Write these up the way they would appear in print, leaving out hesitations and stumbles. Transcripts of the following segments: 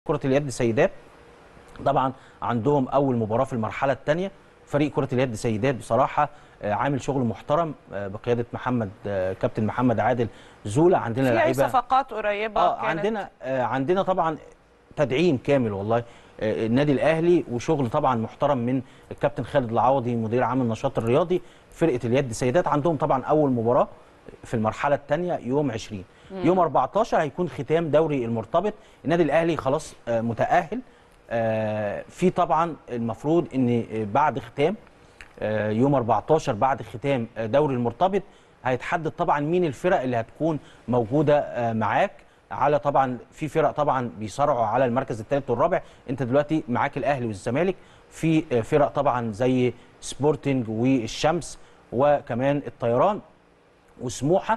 كرة اليد سيدات طبعا عندهم أول مباراة في المرحلة الثانية. فريق كرة اليد سيدات بصراحة عامل شغل محترم بقيادة كابتن محمد عادل زولا. عندنا في لعيبة أي صفقات قريبة كانت؟ عندنا طبعا تدعيم كامل والله. النادي الأهلي وشغل طبعا محترم من الكابتن خالد العوضي مدير عام النشاط الرياضي. فرقة اليد سيدات عندهم طبعا أول مباراة في المرحلة الثانية يوم 20. يوم 14 هيكون ختام دوري المرتبط. النادي الأهلي خلاص متأهل. في طبعا المفروض ان بعد ختام يوم 14 بعد ختام دوري المرتبط هيتحدد طبعا مين الفرق اللي هتكون موجوده معاك. على طبعا في فرق طبعا بيصارعوا على المركز الثالث والرابع. انت دلوقتي معاك الاهلي والزمالك. في فرق طبعا زي سبورتنج والشمس وكمان الطيران وسموحه.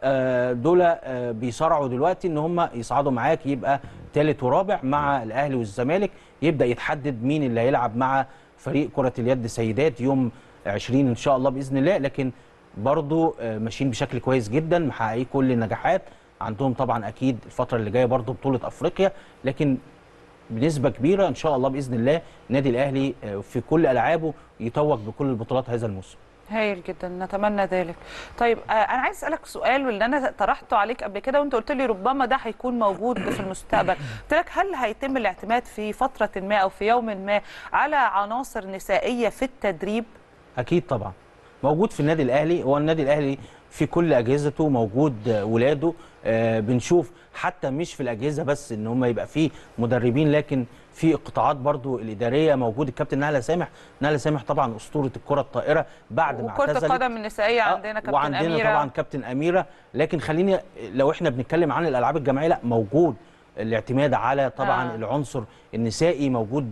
دول بيصارعوا دلوقتي ان هم يصعدوا معاك يبقى ثالث ورابع مع الاهلي والزمالك. يبدا يتحدد مين اللي هيلعب مع فريق كره اليد سيدات يوم 20 ان شاء الله باذن الله. لكن برضو ماشيين بشكل كويس جدا محققين كل النجاحات. عندهم طبعا اكيد الفتره اللي جايه برضو بطوله افريقيا. لكن بنسبه كبيره ان شاء الله باذن الله النادي الاهلي في كل العابه يتوج بكل البطولات هذا الموسم. هايل جدا، نتمنى ذلك. طيب انا عايز اسالك سؤال واللي انا طرحته عليك قبل كده وانت قلت لي ربما ده هيكون موجود في المستقبل. قلت لك هل هيتم الاعتماد في فتره ما او في يوم ما على عناصر نسائيه في التدريب؟ اكيد طبعا موجود في النادي الاهلي. هو النادي الاهلي في كل اجهزته موجود ولاده. بنشوف حتى مش في الاجهزه بس ان هم يبقى فيه مدربين، لكن في القطاعات برضو الاداريه موجود الكابتن نهله سامح. نهله سامح طبعا اسطوره الكره الطائره بعد ما اعتزلت. وكره القدم النسائيه عندنا كابتن وعندنا اميره. طبعا كابتن اميره. لكن خليني لو احنا بنتكلم عن الالعاب الجماعيه لا موجود الاعتماد على طبعا العنصر النسائي. موجود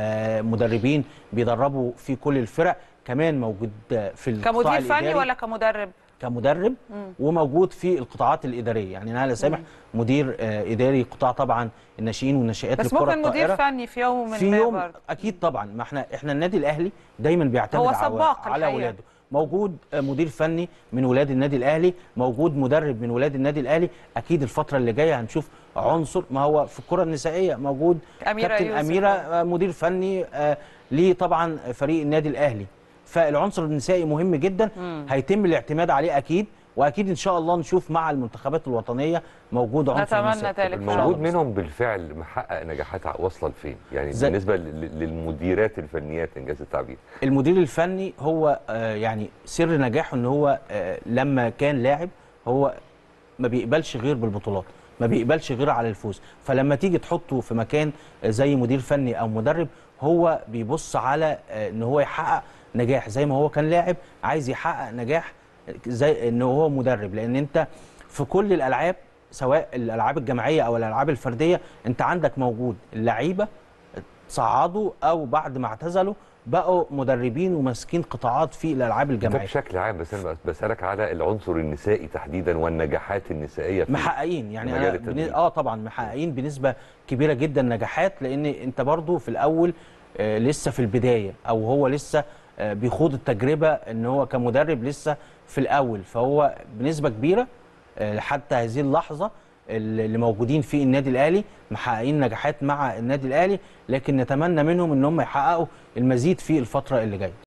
بمدربين بيدربوا في كل الفرق. كمان موجود في القطاع كمدير فني ولا كمدرب؟ كمدرب. وموجود في القطاعات الاداريه. يعني نهله سامح مدير اداري قطاع طبعا الناشئين والناشئات للكره الطائره. بس ممكن مدير فني في يوم من في يوم اكيد طبعا. ما احنا النادي الاهلي دايما بيعتمد على اولاده. موجود مدير فني من ولاد النادي الاهلي. موجود مدرب من ولاد النادي الاهلي. اكيد الفتره اللي جايه هنشوف عنصر. ما هو في الكره النسائيه موجود كابتن اميره مدير فني ليه طبعا فريق النادي الاهلي. فالعنصر النسائي مهم جدا. هيتم الاعتماد عليه اكيد. واكيد ان شاء الله نشوف مع المنتخبات الوطنيه موجود عنصر نسائي. موجود منهم بالفعل محقق نجاحات واصله لفين؟ يعني بالنسبه للمديرات الفنيات انجاز التعبير. المدير الفني هو يعني سر نجاحه ان هو لما كان لاعب هو ما بيقبلش غير بالبطولات. ما بيقبلش غير على الفوز. فلما تيجي تحطه في مكان زي مدير فني او مدرب هو بيبص على ان هو يحقق نجاح زي ما هو كان لاعب. عايز يحقق نجاح زي ان هو مدرب. لان انت في كل الالعاب سواء الالعاب الجماعيه او الالعاب الفرديه انت عندك موجود اللعيبه صعدوا او بعد ما اعتزلوا بقوا مدربين وماسكين قطاعات في الالعاب الجماعيه. بشكل عام بس انا بسالك على العنصر النسائي تحديدا والنجاحات النسائيه في محققين. يعني طبعا محققين بنسبه كبيره جدا نجاحات. لان انت برضو في الاول لسه في البدايه او هو لسه بيخوض التجربه ان هو كمدرب لسه في الاول. فهو بنسبه كبيره حتى هذه اللحظه اللي موجودين في النادي الاهلي محققين نجاحات مع النادي الاهلي. لكن نتمنى منهم ان هم يحققوا المزيد في الفتره اللي جايه.